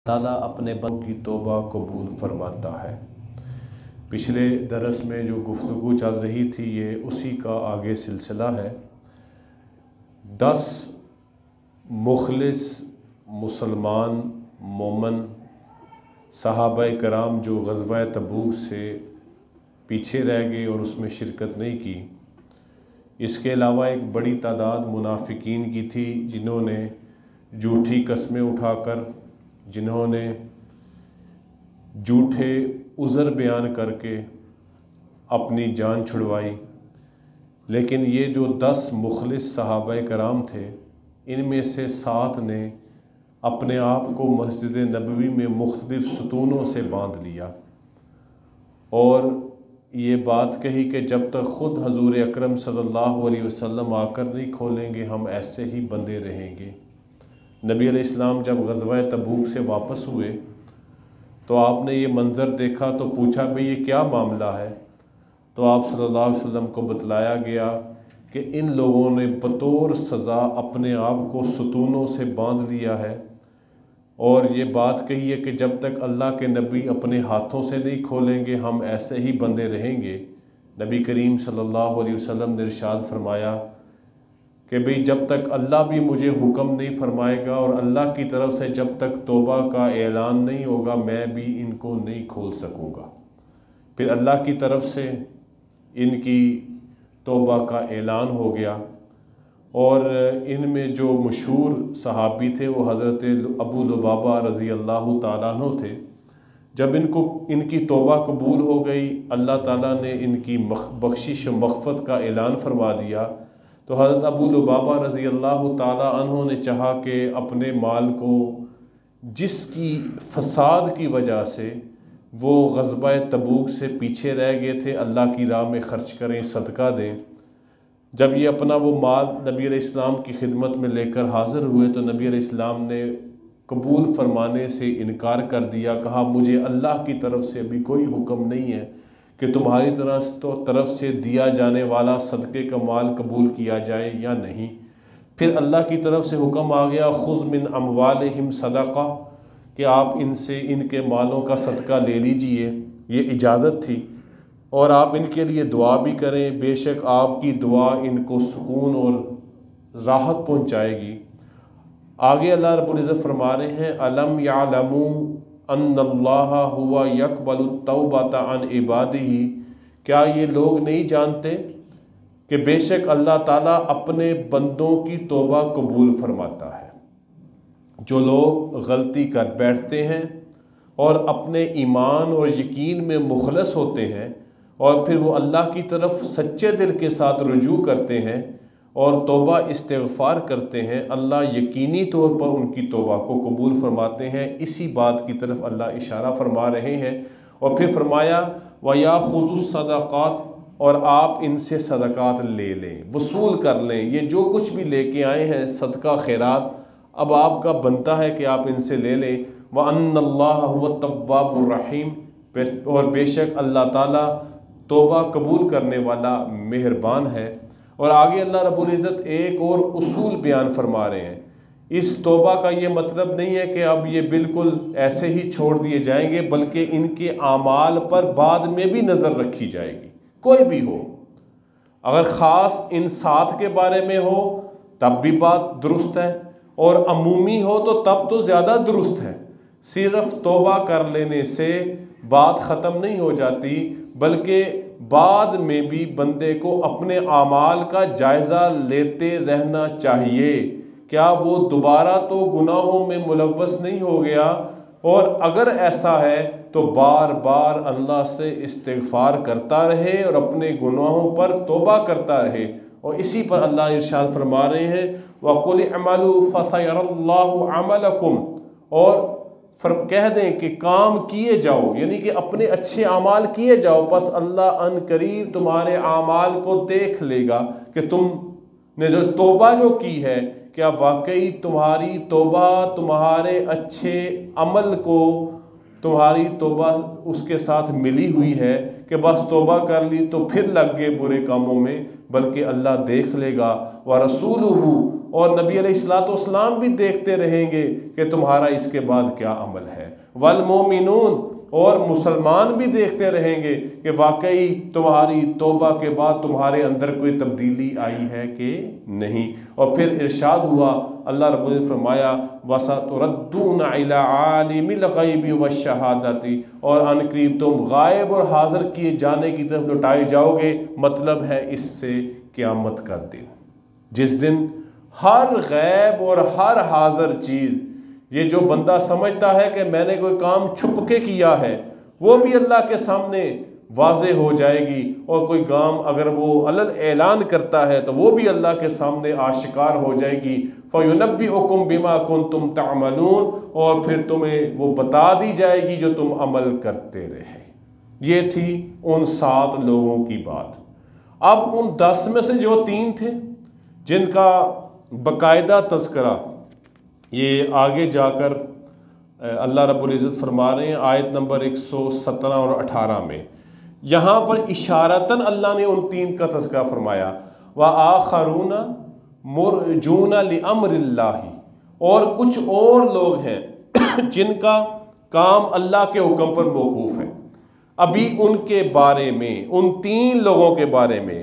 ताला अपने बंदों की तौबा कबूल फरमाता है। पिछले दरस में जो गुफ्तगू चल रही थी ये उसी का आगे सिलसिला है। 10 मुखलिस मुसलमान मोमन सहाबा कराम जो ग़ज़वा तबूक से पीछे रह गए और उसमें शिरकत नहीं की। इसके अलावा एक बड़ी तादाद मुनाफिकीन की थी जिन्होंने झूठी कस्में उठाकर, जिन्होंने झूठे उज़र बयान करके अपनी जान छुड़वाई। लेकिन ये जो 10 मुखलिस सहाबा कराम थे, इनमें से 7 ने अपने आप को मस्जिद नबवी में मुख्तलिफ सतूनों से बांध लिया और ये बात कही कि जब तक ख़ुद हजूर अकरम सल्लल्लाहु अलैहि वसल्लम आकर नहीं खोलेंगे हम ऐसे ही बंधे रहेंगे। नबी अलैहिस्सलाम जब ग़ज़वा तबूक से वापस हुए तो आपने ये मंज़र देखा तो पूछा भाई ये क्या मामला है। तो आप सल्लल्लाहु अलैहि वसल्लम को बतलाया गया कि इन लोगों ने बतौर सज़ा अपने आप को सतूनों से बांध लिया है और ये बात कही है कि जब तक अल्लाह के नबी अपने हाथों से नहीं खोलेंगे हम ऐसे ही बंधे रहेंगे। नबी करीम सल्लल्लाहु अलैहि वसल्लम ने इरशाद फरमाया कि भाई जब तक अल्लाह भी मुझे हुक्म नहीं फरमाएगा और अल्लाह की तरफ से जब तक तौबा का ऐलान नहीं होगा मैं भी इनको नहीं खोल सकूँगा। फिर अल्लाह की तरफ से इनकी तौबा का ऐलान हो गया और इनमें जो मशहूर सहाबी थे वो हज़रत अबू लुबाबा रज़ी अल्लाह ताला अन्हु थे। जब इनकी तौबा कबूल हो गई, अल्लाह ताला ने इनकी बख्शिश मग़फ़रत का ऐलान फरमा दिया। तो हज़रत अबू लुबाबा रज़ी अल्लाह ताला अन्हु ने चाहा कि अपने माल को जिसकी फ़साद की वजह से वो ग़ज़वा तबूक से पीछे रह गए थे अल्लाह की राह में ख़र्च करें, सदका दें। जब ये अपना वो माल नबी अलैहिस्सलाम की खिदमत में लेकर हाज़िर हुए तो नबी अलैहिस्सलाम ने कबूल फरमाने से इनकार कर दिया। कहा मुझे अल्लाह की तरफ से अभी कोई हुक्म नहीं है कि तुम्हारी तरफ से दिया जाने वाला सदक़े का माल कबूल किया जाए या नहीं। फिर अल्लाह की तरफ से हुक्म आ गया खुज़ मिन अमवालिहिम सदक़ा, कि आप इनसे इनके मालों का सदका ले लीजिए। ये इजाज़त थी और आप इनके लिए दुआ भी करें, बेशक आपकी दुआ इनको सुकून और राहत पहुँचाएगी। आगे अल्लाह रब्बुल इज़्ज़त फरमा रहे हैं अलम यअलमू अन्नल्लाह हुवा यक़बलु तौबता अन इबादिही, क्या ये लोग नहीं जानते कि बेशक अल्लाह ताला अपने बंदों की तौबा कबूल फरमाता है। जो लोग गलती कर बैठते हैं और अपने ईमान और यकीन में मुखलस होते हैं और फिर वो अल्लाह की तरफ सच्चे दिल के साथ रुजू करते हैं और तौबा इस्तिग़फ़ार करते हैं, अल्लाह यकीनी तौर पर उनकी तौबा को कबूल फरमाते हैं। इसी बात की तरफ अल्लाह इशारा फरमा रहे हैं और फिर फरमाया वयाख़ुज़ुस सदक़ात, और आप इनसे सदक़ात ले लें, वसूल कर लें। ये जो कुछ भी लेके आए हैं सदका खैरात अब आपका बनता है कि आप इनसे ले लें। व अन्नल्लाह हुवा तव्वाबुर रहीम, और बेशक अल्लाह ताला तौबा कबूल करने वाला मेहरबान है। और आगे अल्लाह रब्बुल इज़्ज़त एक और उसूल बयान फरमा रहे हैं। इस तौबा का ये मतलब नहीं है कि अब ये बिल्कुल ऐसे ही छोड़ दिए जाएंगे, बल्कि इनके आमाल पर बाद में भी नज़र रखी जाएगी। कोई भी हो, अगर ख़ास इन 7 के बारे में हो तब भी बात दुरुस्त है और अमूमी हो तो तब तो ज़्यादा दुरुस्त है। सिर्फ तौबा कर लेने से बात ख़त्म नहीं हो जाती, बल्कि बाद में भी बंदे को अपने आमाल का जायज़ा लेते रहना चाहिए। क्या वो दोबारा तो गुनाहों में मुलव्वस नहीं हो गया, और अगर ऐसा है तो बार बार अल्लाह से इस्तिग़फ़ार करता रहे और अपने गुनाहों पर तौबा करता रहे। और इसी पर अल्लाह इरशाद फरमा रहे हैं वक़ुल अमलू फ़सयरल्लाहु अमलकुम, और कह दें कि काम किए जाओ, यानी कि अपने अच्छे आमाल किए जाओ, बस अल्लाह अन करीब तुम्हारे आमाल को देख लेगा कि तुमने जो तौबा जो की है क्या वाकई तुम्हारी तौबा तुम्हारे अच्छे अमल को, तुम्हारी तौबा उसके साथ मिली हुई है कि बस तौबा कर ली तो फिर लग गए बुरे कामों में, बल्कि अल्लाह देख लेगा। व रसूलुहु, اور نبی علیہ الصلوۃ والسلام بھی دیکھتے رہیں گے کہ تمہارا اس کے بعد کیا عمل ہے، والمومنون، اور مسلمان بھی دیکھتے رہیں گے کہ واقعی تمہاری توبہ کے بعد تمہارے اندر کوئی تبدیلی آئی ہے کہ نہیں۔ اور پھر ارشاد ہوا، اللہ رب العزت نے فرمایا وَسَتُرَدُّونَ إِلَىٰ عَالِمِ الْغَيْبِ وَالشَّهَادَةِ، اور ان قریب تم غائب اور حاضر کیے جانے کی طرف لوٹائے جاؤ گے۔ مطلب ہے اس سے قیامت کا دن، جس دن ہر غیب اور ہر حاضر چیز، یہ جو بندہ سمجھتا ہے کہ میں نے کوئی کام چھپ کے کیا ہے، وہ بھی اللہ کے سامنے واضح ہو جائے گی، اور کوئی کام اگر وہ علل اعلان کرتا ہے تو وہ بھی اللہ کے سامنے آشکار ہو جائے گی۔ فَيُنَبِّئُكُم بِمَا كُنتُمْ تَعْمَلُونَ، اور پھر تمہیں وہ بتا دی جائے گی جو تم عمل کرتے رہے۔ یہ تھی ان 7 لوگوں کی بات۔ اب ان 10 میں سے جو 3 تھے جن کا باقاعدہ تذکرہ یہ آگے جا کر اللہ رب العزت فرما رہے ہیں آیت نمبر 117 اور 18 میں، یہاں پر اشارتاً اللہ نے ان 3 کا تذکرہ فرمایا، وَآخَرُونَ مُرْجُونَ لِأَمْرِ اللَّهِ، اور کچھ اور لوگ ہیں جن کا کام اللہ کے حکم پر موقوف ہے۔ ابھی ان کے بارے میں، ان 3 لوگوں کے بارے میں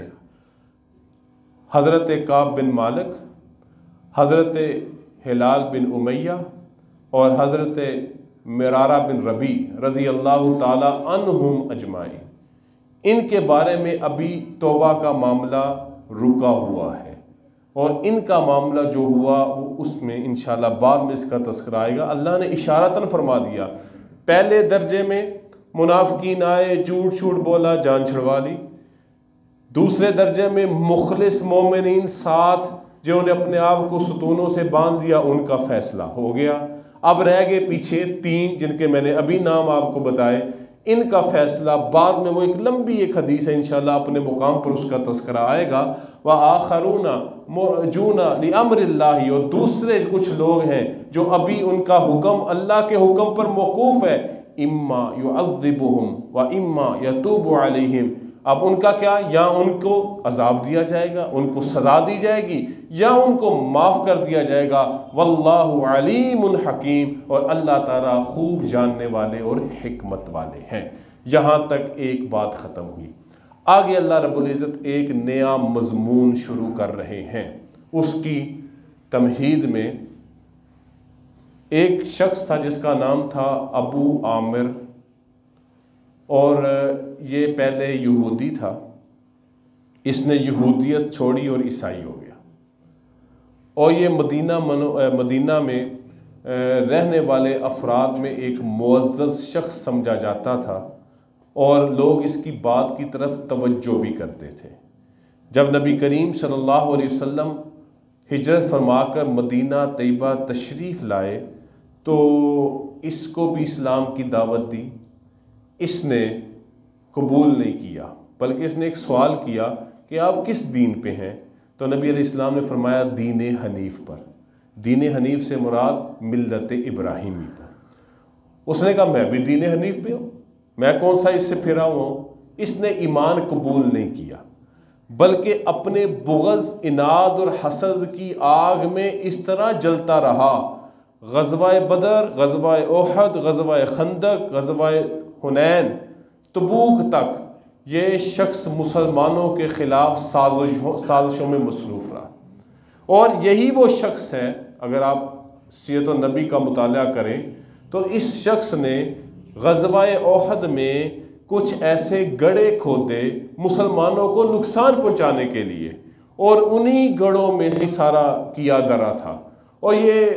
حضرت کعب بن مالک، حضرت ہلال بن امیہ اور حضرت مرارہ بن ربیع رضی اللہ تعالی عنہم اجمعین، ان کے بارے میں ابھی توبہ کا معاملہ رکا ہوا ہے، اور ان کا معاملہ جو ہوا وہ اس میں انشاءاللہ بعد میں اس کا تذکرہ آئے گا۔ اللہ نے اشارتاً فرما دیا، پہلے درجے میں منافقین آئے، جھوٹ چھوٹ بولا، جان چھڑوا لی۔ دوسرے درجے میں مخلص مومنین 7 جنہوں نے اپنے آپ کو ستونوں سے باندھ دیا، ان کا فیصلہ ہو گیا۔ اب رہ گئے پیچھے 3 جن کے میں نے ابھی نام آپ کو بتائے، ان کا فیصلہ بعد میں، وہ ایک لمبی ایک حدیث ہے، انشاءاللہ اپنے مقام پر اس کا تذکرہ آئے گا۔ وَآخَرُونَ مُرْجُونَ لِأَمْرِ اللَّهِ، اور دوسرے کچھ لوگ ہیں جو ابھی ان کا حکم اللہ کے حکم پر موقوف ہے، اِمَّا يُعَذِّبُهُمْ وَإِمَّا يَتُوبُ عَلَيْهِمْ، اب ان کا کیا، یا ان کو عذاب دیا جائے گا، ان کو سزا دی جائے گی، یا ان کو معاف کر دیا جائے گا۔ واللہ علیم حکیم، اور اللہ تعالیٰ خوب جاننے والے اور حکمت والے ہیں۔ یہاں تک ایک بات ختم ہوئی۔ آگے اللہ رب العزت ایک نیا مضمون شروع کر رہے ہیں۔ اس کی تمہید میں ایک شخص تھا جس کا نام تھا ابو عامر، اور یہ پہلے یہودی تھا، اس نے یہودیت چھوڑی اور عیسائی ہو گیا، اور یہ مدینہ میں رہنے والے افراد میں ایک معزز شخص سمجھا جاتا تھا، اور لوگ اس کی بات کی طرف توجہ بھی کرتے تھے۔ جب نبی کریم صلی اللہ علیہ وسلم ہجرت فرما کر مدینہ طیبہ تشریف لائے تو اس کو بھی اسلام کی دعوت دی، اس نے قبول نہیں کیا، بلکہ اس نے ایک سوال کیا کہ آپ کس دین پہ ہیں؟ تو نبی علیہ السلام نے فرمایا دین حنیف پر۔ دین حنیف سے مراد ملت ابراہیمی پر۔ اس نے کہا میں بھی دین حنیف پہ ہوں، میں کون سا اس سے پھرا ہوا ہوں؟ اس نے ایمان قبول نہیں کیا، بلکہ اپنے بغض، اناد اور حسد کی آگ میں اس طرح جلتا رہا۔ غزوہ بدر، غزوہ احد، غزوہ خندق، غزوہ حنین، تبوک تک یہ شخص مسلمانوں کے خلاف سازشوں میں مصروف رہا، اور یہی وہ شخص ہے، اگر آپ سیرت النبی کا مطالعہ کریں تو اس شخص نے غزوہ احد میں کچھ ایسے گڑھے کھودے مسلمانوں کو نقصان پہنچانے کے لیے، اور انہی گڑھوں میں ہی سارا کیا درا تھا۔ اور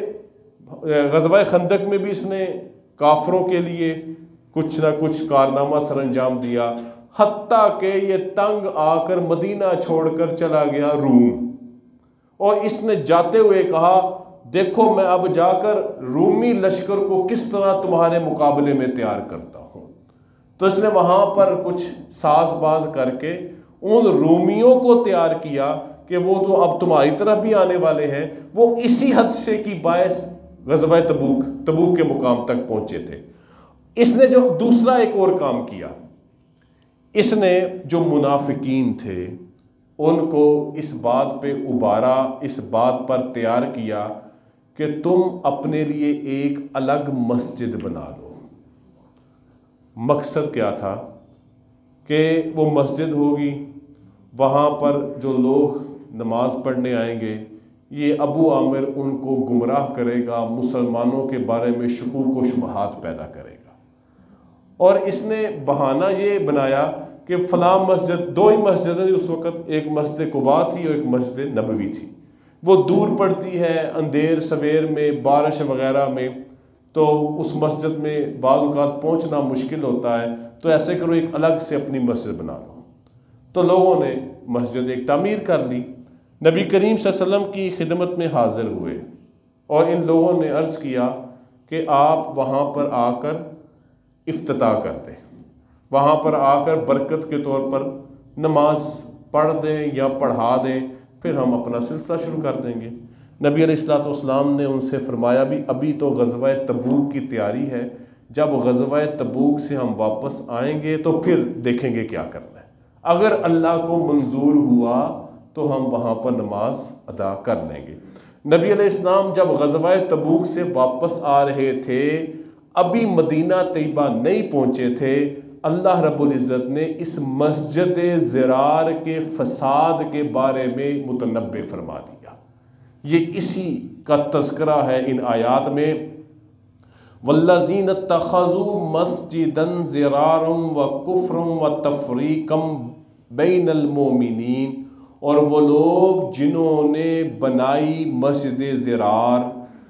یہ غزوہ خندق میں بھی اس نے کافروں کے لیے کچھ نہ کچھ کارنامہ سر انجام دیا، حتیٰ کہ یہ تنگ آ کر مدینہ چھوڑ کر چلا گیا روم، اور اس نے جاتے ہوئے کہا دیکھو میں اب جا کر رومی لشکر کو کس طرح تمہارے مقابلے میں تیار کرتا ہوں۔ تو اس نے وہاں پر کچھ ساز باز کر کے ان رومیوں کو تیار کیا کہ وہ تو اب تمہاری طرف بھی آنے والے ہیں۔ وہ اسی حادثے کی باعث غزوہ تبوک کے مقام تک پہنچے تھے۔ اس نے جو دوسرا ایک اور کام کیا، اس نے جو منافقین تھے ان کو اس بات پہ ابھارا، اس بات پر تیار کیا کہ تم اپنے لیے ایک الگ مسجد بنا لو۔ مقصد کیا تھا کہ وہ مسجد ہوگی، وہاں پر جو لوگ نماز پڑھنے آئیں گے، یہ ابو عامر ان کو گمراہ کرے گا، مسلمانوں کے بارے میں شکوک و شبہات پیدا کرے گا۔ اور اس نے بہانہ یہ بنایا کہ فلاں مسجد، دو ہی مسجدیں اس وقت، ایک مسجد قباء تھی اور ایک مسجد نبوی تھی، وہ دور پڑتی ہے، اندھیر سویر میں، بارش وغیرہ میں، تو اس مسجد میں بعض اوقات پہنچنا مشکل ہوتا ہے، تو ایسے کرو ایک الگ سے اپنی مسجد بنا لو۔ تو لوگوں نے مسجد ایک تعمیر کر لی، نبی کریم صلی اللہ علیہ وسلم کی خدمت میں حاضر ہوئے اور ان لوگوں نے عرض کیا کہ آپ وہاں پر آ کر افتتاح کر دیں، وہاں پر آ کر برکت کے طور پر نماز پڑھ دیں یا پڑھا دیں، پھر ہم اپنا سلسلہ شروع کر دیں گے۔ نبی علیہ الصلوۃ والسلام نے ان سے فرمایا بھی ابھی تو غزوہ تبوک کی تیاری ہے، جب غزوہ تبوک سے ہم واپس آئیں گے تو پھر دیکھیں گے کیا کرنا ہے، اگر اللہ کو منظور ہوا تو ہم وہاں پر نماز ادا کر لیں گے۔ نبی علیہ السلام جب غزوہ تبوک سے واپس آ رہے تھے، ابھی مدینہ طیبہ نہیں پہنچے تھے، اللہ رب العزت نے اس مسجد زرار کے فساد کے بارے میں متنبع فرما دیا۔ یہ اسی کا تذکرہ ہے ان آیات میں، وَالَّذِينَ اتَّخَذُوا مَسْجِدًا ضِرَارًا وَكُفْرًا وَتَفْرِيقًا بَيْنَ الْمُؤْمِنِينَ، اور وہ لوگ جنہوں نے بنائی مسجد زرار،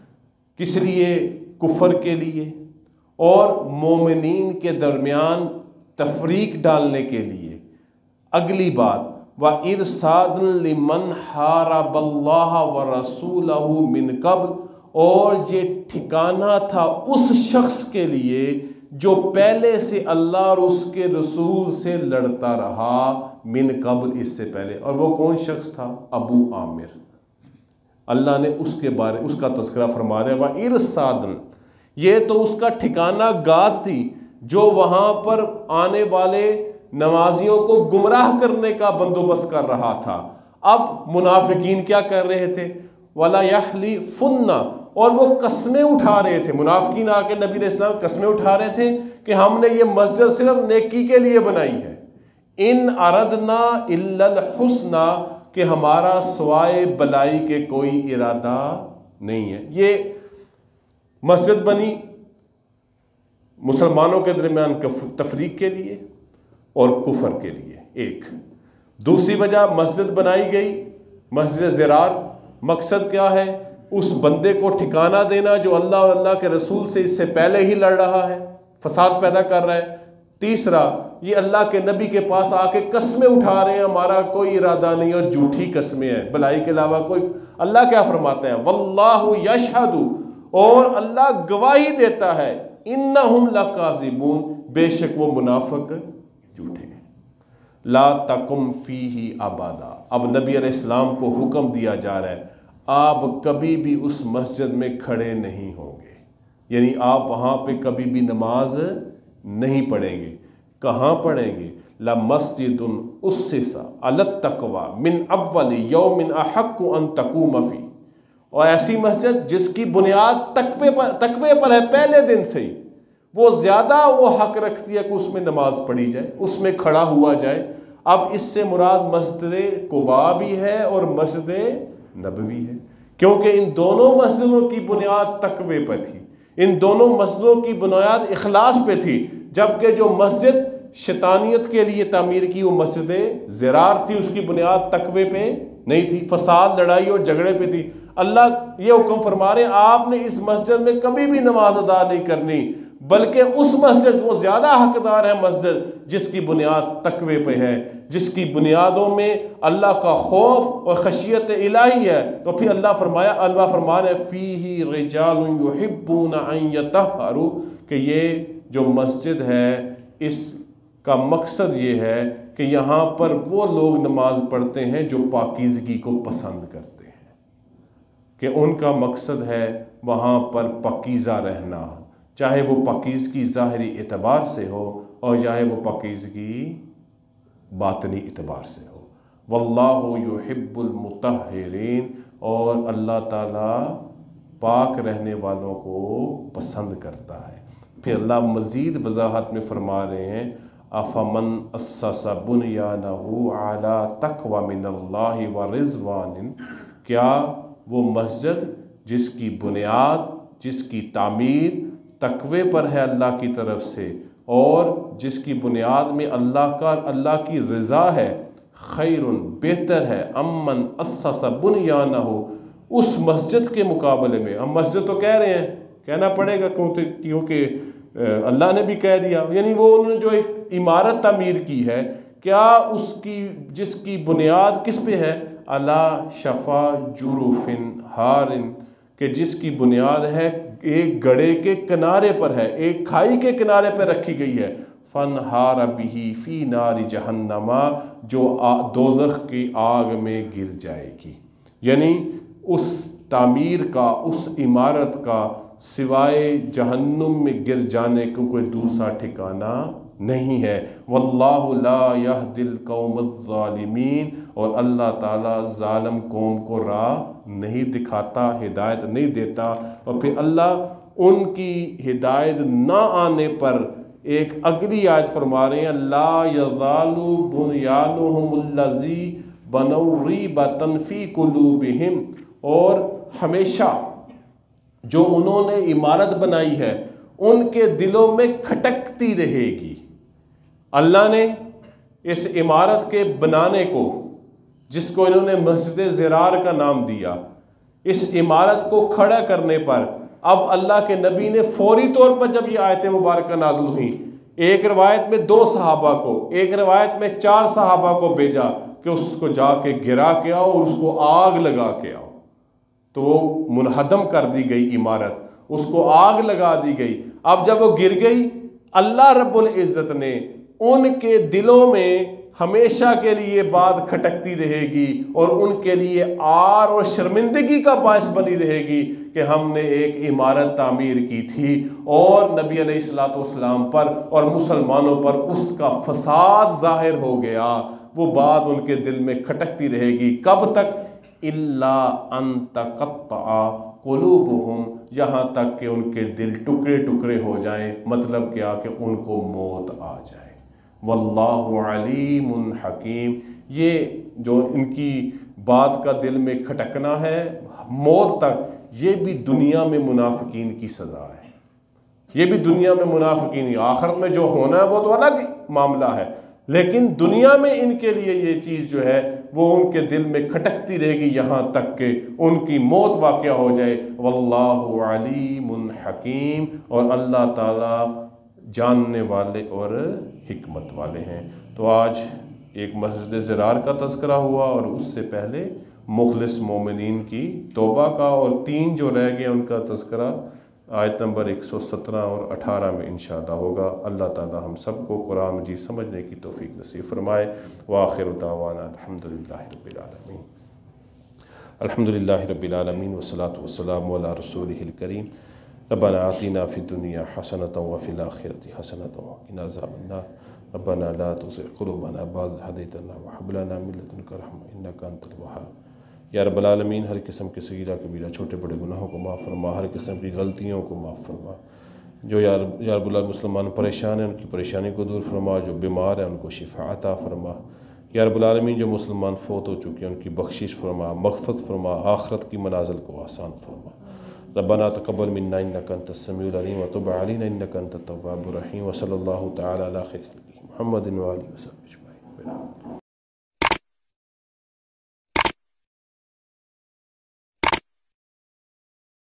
کس لیے؟ کفر کے لیے اور مومنین کے درمیان تفریق ڈالنے کے لیے۔ اگلی بات، وَإِرْصَادًا لِمَنْ حَارَبَ اللَّهَ وَرَسُولَهُ مِنْ قَبْلُ، اور یہ ٹھکانہ تھا اس شخص کے لیے جو پہلے سے اللہ اور اس کے رسول سے لڑتا رہا، من قبل، اس سے پہلے۔ اور وہ کون شخص تھا؟ ابو عامر۔ اللہ نے اس کے بارے اس کا تذکرہ فرما دیا، وَإِرْصَادًا، یہ تو اس کا ٹھکانہ گاہ تھی جو وہاں پر آنے والے نمازیوں کو گمراہ کرنے کا بندوبست کر رہا تھا۔ اب منافقین کیا کر رہے تھے؟ وَلَا يَحْلِفُنَّ، اور وہ قسمیں اٹھا رہے تھے، منافقین آ کے نبی علیہ السلام قسمیں اٹھا رہے تھے کہ ہم نے یہ مسجد صرف نیکی کے لیے بنائی ہے، ان اردنا الا الحسنى، کہ ہمارا سوائے بلائی کے کوئی ارادہ نہیں ہے۔ یہ مسجد بنی مسلمانوں کے درمیان تفریق کے لیے اور کفر کے لیے، ایک۔ دوسری وجہ مسجد بنائی گئی مسجد زرار، مقصد کیا ہے؟ اس بندے کو ٹھکانہ دینا جو اللہ اور اللہ کے رسول سے اس سے پہلے ہی لڑ رہا ہے، فساد پیدا کر رہا ہے۔ تیسرا، یہ اللہ کے نبی کے پاس آ کے قسمیں اٹھا رہے ہیں ہمارا کوئی ارادہ نہیں، اور جھوٹی قسمیں ہیں، بھلائی کے علاوہ کوئی۔ اللہ کیا فرماتے ہیں؟ واللہ یشہد، اور اللہ گواہی دیتا ہے، انہم لکاذبون، بے شک وہ منافق جھوٹے ہیں۔ لا تقم فیہ ابدا، اب نبی علیہ السلام کو حکم دیا جا رہا ہے آپ کبھی بھی اس مسجد میں کھڑے نہیں ہوں گے، یعنی آپ وہاں پہ کبھی بھی نماز نہیں پڑھیں گے۔ کہاں پڑھیں گے؟ لَمَسْجِدٌ أُسِّسَ عَلَى التَّقْوَى مِنْ أَوَّلِ يَوْمٍ أَحَقُّ أَن تَقُومَ فِيهِ، اور ایسی مسجد جس کی بنیاد تقوی پر ہے پہلے دن سے ہی، وہ زیادہ وہ حق رکھتی ہے کہ اس میں نماز پڑھی جائے، اس میں کھڑا ہوا جائے۔ اب اس سے مراد مسجد قباء بھی ہے اور مسجد نبوی ہے، کیونکہ ان دونوں مسجدوں کی بنیاد تقوی پہ تھی، ان دونوں مسجدوں کی بنیاد اخلاص پہ تھی، جبکہ جو مسجد شیطانیت کے لیے تعمیر کی وہ مسجد زرار تھی، اس کی بنیاد تقوی پہ نہیں تھی، فساد، لڑائی اور جھگڑے پہ تھی۔ اللہ یہ حکم فرما رہے ہیں آپ نے اس مسجد میں کبھی بھی نماز ادا نہیں کرنی، بلکہ اس مسجد، وہ زیادہ حقدار ہے مسجد جس کی بنیاد تقوی پہ ہے، جس کی بنیادوں میں اللہ کا خوف اور خشیت الہی ہے۔ تو پھر اللہ فرما رہے ہیں فیہ رجال یحبون ان یطہروا، کہ یہ جو مسجد ہے اس کا مقصد یہ ہے کہ یہاں پر وہ لوگ نماز پڑھتے ہیں جو پاکیزگی کو پسند کرتے ہیں، کہ ان کا مقصد ہے وہاں پر پاکیزہ رہنا، چاہے وہ پاکیزگی ظاہری اعتبار سے ہو اور چاہے وہ پاکیزگی باطنی اعتبار سے ہو۔ واللہ یحب المطہرین، اور اللہ تعالیٰ پاک رہنے والوں کو پسند کرتا ہے۔ پھر اللہ مزید وضاحت میں فرما رہے ہیں افمن اسس بنیانہ علی تقوی من اللہ ورضوان، کیا وہ مسجد جس کی بنیاد، جس کی تعمیر تقوی پر ہے اللہ کی طرف سے، اور جس کی بنیاد میں اللہ کی رضا ہے، خیر بہتر ہے، امن اسس بنیانہ، اس مسجد کے مقابلے میں۔ ہم مسجد تو کہہ رہے ہیں، کہنا پڑے گا کیونکہ اللہ نے بھی کہہ دیا، یعنی وہ انہوں نے جو ایک عمارت تعمیر کی ہے، کیا جس کی بنیاد کس پہ ہے؟ علی شفا جرف ہار، کہ جس کی بنیاد ہے ایک گڑھے کے کنارے پر ہے، ایک کھائی کے کنارے پر رکھی گئی ہے، فانہار بہ فی نار جہنم، جو دوزخ کی آگ میں گر جائے گی۔ یعنی اس تعمیر کا، اس عمارت کا سوائے جہنم میں گر جانے کو کوئی دوسرا ٹھکانہ نہیں ہے۔ واللہ لا یہدی القوم الظالمین، اور اللہ تعالیٰ ظالم قوم کو راہ نہیں دکھاتا، ہدایت نہیں دیتا۔ اور پھر اللہ ان کی ہدایت نہ آنے پر ایک اگلی آیت فرما رہے ہیں لا یزال بنیانہم الذی بنوا ریبۃ فی قلوبہم، اور ہمیشہ جو انہوں نے عمارت بنائی ہے ان کے دلوں میں کھٹکتی رہے گی۔ اللہ نے اس عمارت کے بنانے کو، جس کو انہوں نے مسجد زرار کا نام دیا، اس عمارت کو کھڑا کرنے پر اب اللہ کے نبی نے فوری طور پر جب یہ آیت مبارکہ نازل ہوئی، ایک روایت میں 2 صحابہ کو، ایک روایت میں 4 صحابہ کو بھیجا کہ اس کو جا کے گرا کے آؤ اور اس کو آگ لگا کے آؤ۔ تو وہ منہدم کر دی گئی عمارت، اس کو آگ لگا دی گئی۔ اب جب وہ گر گئی، اللہ رب العزت نے ان کے دلوں میں ہمیشہ کے لیے بات کھٹکتی رہے گی، اور ان کے لیے عار اور شرمندگی کا باعث بنی رہے گی کہ ہم نے ایک عمارت تعمیر کی تھی، اور نبی علیہ السلام پر اور مسلمانوں پر اس کا فساد ظاہر ہو گیا۔ وہ بات ان کے دل میں کھٹکتی رہے گی، کب تک؟ الا ان تقطع قلوبہم، یہاں تک کہ ان کے دل ٹکڑے ٹکڑے ہو جائیں۔ مطلب کیا؟ کہ ان کو موت آ جائے۔ واللہ علیم حکیم، یہ جو ان کی بات کا دل میں کھٹکنا ہے موت تک، یہ بھی دنیا میں منافقین کی سزا ہے۔ یہ بھی دنیا میں منافقین، آخرت میں جو ہونا ہے وہ تو الگ معاملہ ہے، لیکن دنیا میں ان کے لیے یہ چیز جو ہے وہ ان کے دل میں کھٹکتی رہے گی یہاں تک کہ ان کی موت واقع ہو جائے۔ واللہ علیم حکیم، اور اللہ تعالیٰ جاننے والے اور حکمت والے ہیں۔ تو آج ایک مسجد زرار کا تذکرہ ہوا، اور اس سے پہلے مخلص مومنین کی توبہ کا، اور 3 جو رہ گئے ان کا تذکرہ آیت نمبر 117 اور 18 میں انشاءاللہ ہوگا۔ اللہ تعالی ہم سب کو قرآن مجید سمجھنے کی توفیق نصیب فرمائے۔ وآخر دعوانا الحمدللہ رب العالمین، الحمدللہ رب العالمین، والصلاة والسلام علی رسولہ الکریم۔ ربنا آتنا فی الدنیا حسنۃ وفی الآخرۃ حسنۃ وقنا عذاب النار۔ ربنا لا تزغ قلوبنا بعد إذ هديتنا وهب لنا من لدنك رحمة إنك أنت الوهاب۔ یا رب العالمین، ہر قسم کے صغیرہ کبیرہ چھوٹے بڑے گناہوں کو معاف فرما، ہر قسم کی غلطیوں کو معاف فرما۔ جو یا رب العالمین مسلمان پریشان ہیں ان کی پریشانی کو دور فرما، جو بیمار ہیں ان کو شفا عطا فرما۔ یا رب العالمین جو مسلمان فوت ہو چکے ہیں ان کی بخشش فرما، مغفرت فرما، آخرت کی منازل کو آسان فرما۔ ربنا تقبل منا انک انت السمیع العلیم وتب علینا انک انت التواب الرحیم، وصلی اللہ تعالی علی خیر خلقہ محمد وآلہ وصحبہ اجمعین۔